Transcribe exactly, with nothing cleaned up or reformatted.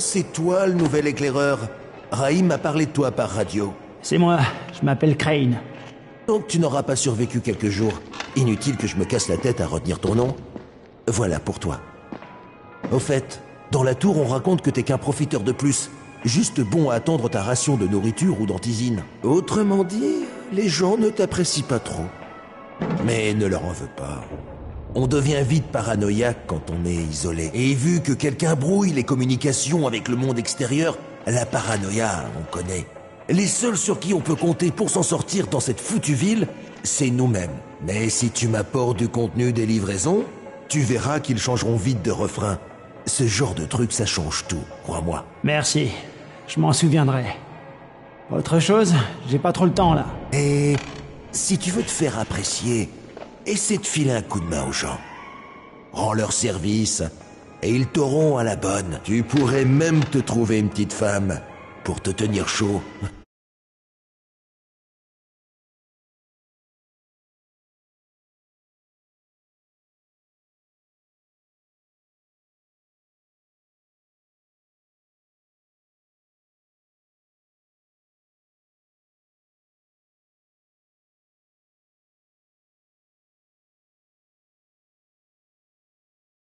c'est toi le nouvel éclaireur. Rahim m'a parlé de toi par radio. C'est moi, je m'appelle Crane. Donc tu n'auras pas survécu quelques jours. Inutile que je me casse la tête à retenir ton nom. Voilà pour toi. Au fait, dans la tour on raconte que t'es qu'un profiteur de plus. Juste bon à attendre ta ration de nourriture ou d'antisine. Autrement dit, les gens ne t'apprécient pas trop. Mais ne leur en veux pas. On devient vite paranoïaque quand on est isolé. Et vu que quelqu'un brouille les communications avec le monde extérieur, la paranoïa, on connaît. Les seuls sur qui on peut compter pour s'en sortir dans cette foutue ville, c'est nous-mêmes. Mais si tu m'apportes du contenu des livraisons, tu verras qu'ils changeront vite de refrain. Ce genre de truc, ça change tout, crois-moi. Merci, je m'en souviendrai. Autre chose, j'ai pas trop le temps là. Et si tu veux te faire apprécier, essaie de filer un coup de main aux gens. Rends leur service, et ils t'auront à la bonne. Tu pourrais même te trouver une petite femme pour te tenir chaud.